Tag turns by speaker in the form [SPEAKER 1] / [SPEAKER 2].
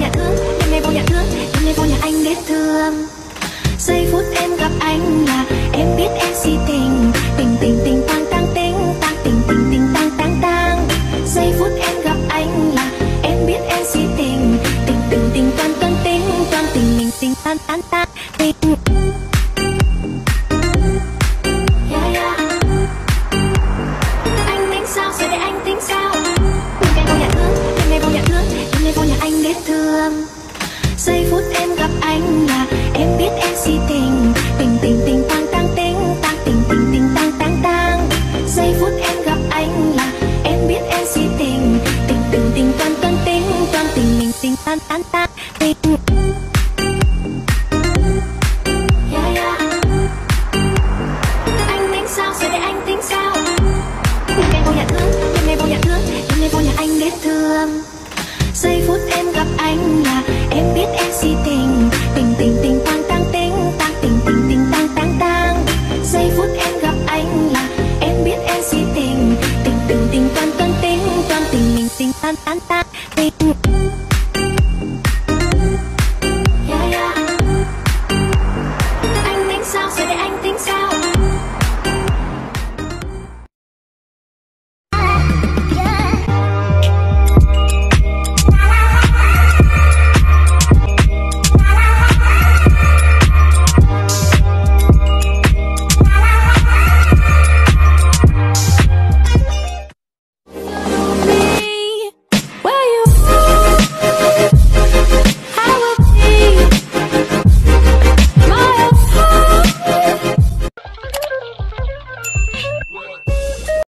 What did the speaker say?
[SPEAKER 1] nhà thương, đêm nay vô nhà thương, đêm nay vô nhà anh biết thương. Giây phút em gặp anh là em biết em si tình, tình tình tình tang tang tình, tang tình tình tình tang tang tang. Giây phút em gặp anh là em biết em si tình, tình tình tình toan toan tình, toan tình mình tình tan tan tan tình. Yeah, yeah. Anh tính sao giờ để anh tính sao? Đêm nay vô nhà thương, đêm nay vô nhà thương, đêm nay vô nhà anh biết thương. Giây phút em gặp anh là em biết em si tình, tình tình tình tang tang tình, tang tình tình tình tang tang tang. Giây phút em gặp anh là em biết em si tình, tình tình tình toan toan tình, toan tình mình tình tan tan tan tình. Yeah, yeah. Anh tính sao giờ để anh tính sao? Đêm nay vô nhà thương, đêm nay vô nhà thương, đêm nay vô nhà anh biết thương. Giây phút em gặp anh là em biết em si tình, tình tình tình tang tang tình, tang tình tình tình tang tang tang. Giây phút em gặp anh là em biết em si tình, tình tình tình toan toan tình, toan tình mình tình tan tan tan tình.